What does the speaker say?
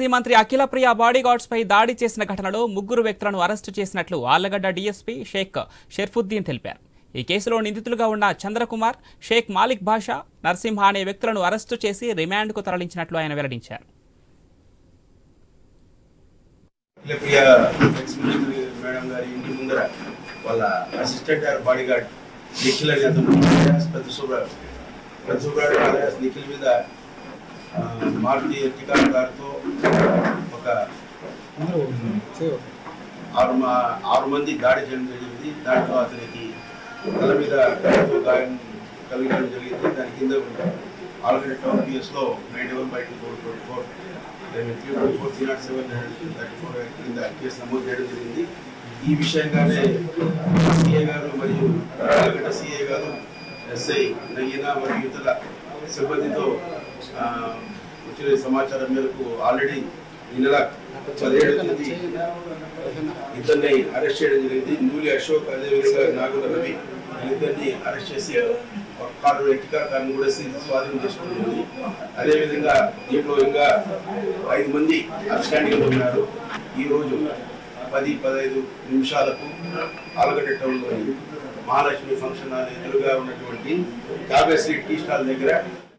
మాజీ మంత్రి అఖిలప్రియ బాడీగార్డ్స్ పై దాడి చేసిన ఘటనలో ముగ్గురు వ్యక్తులను అరెస్టు చేసినట్లు ఆళ్లగడ్డ డీఎస్పీ షేక్ షర్ఫుద్దీన్ తెలిపారు. ఈ కేసులో నిందితులుగా ఉన్న చంద్రకుమార్, షేక్ మాలిక్ బాషా, నరసింహ అనే వ్యక్తులను అరెస్టు చేసి రిమాండ్కు తరలించినట్లు ఆయన వెల్లడించారు. మారుతి ఎర్టిగా కారుతో ఒక 6 మంది దాడి చేయడం జరిగింది. దాంట్లో అతనికి తల మీద గాయం కలిగడం జరిగింది. దాని కింద ఆల్రెడీ టౌన్ పిఎస్లో 91/244 కింద కేసు నమోదు చేయడం జరిగింది. ఈ విషయంగానే సిఏ గారు మరియు ఆలగడ్డ సిఏ గారు, ఎస్ఐ నయ్యన మరియు ఇతర సిబ్బందితో వచ్చిన సమాచారం మేరకు ఆల్రెడీ ఈ నెల 17వ తేదీ ఇద్దరిని అరెస్ట్ చేయడం జరిగింది. నూలి అశోక్, అదేవిధంగా నాగుల రవి ఇద్దరిని అరెస్ట్ చేసి కారు ఎర్టిగా కారును కూడా స్వాధీనం చేసుకుంటుంది. అదేవిధంగా దీంట్లో ఇంకా 5 మంది అరెస్టాండింగ్లో ఉన్నారు. ఈరోజు 10-15 నిమిషాలకు ఆలగడ్డ టౌన్లోని మహాలక్ష్మి ఫంక్షన్ హాల్ ఎదురుగా ఉన్నటువంటి కావ్యశ్రీ టీ స్టాల్ దగ్గర